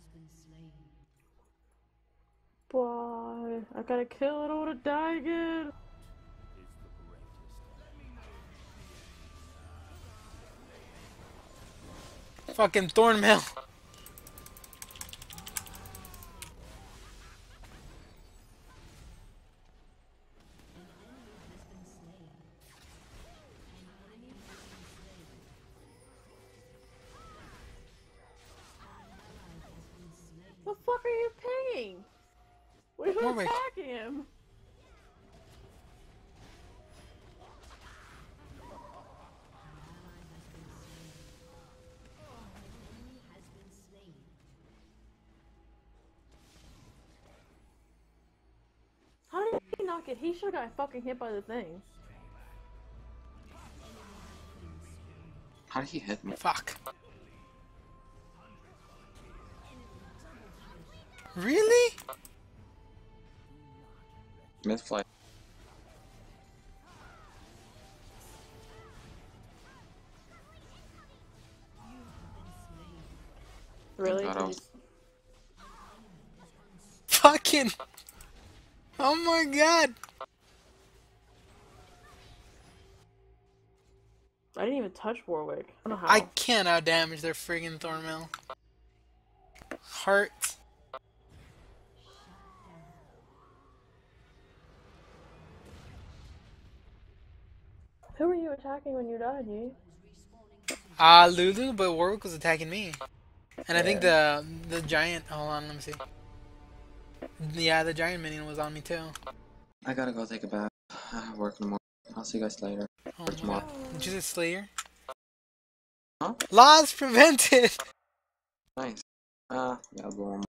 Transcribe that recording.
Why? I gotta kill it, I wanna die again. Fucking Thornmail. The fuck are you pinging? We've been Warwick. attacking him. How did he not get? He should've got fucking hit by the thing. How did he hit me? Fuck. Really? Mid flight. Really? Got him. Fucking. Oh my god. I didn't even touch Warwick. I don't know how. I can't outdamage their friggin' Thornmail. Heart. Who were you attacking when you died, Yi? Lulu, but Warwick was attacking me. And I think the giant, hold on, let me see. Yeah, the giant minion was on me too. I gotta go take a bath. Work in the morning. I'll see you guys later. Oh Or my tomorrow. god. Did you say Slayer? Huh? Laws prevented! Nice. Yeah, boom.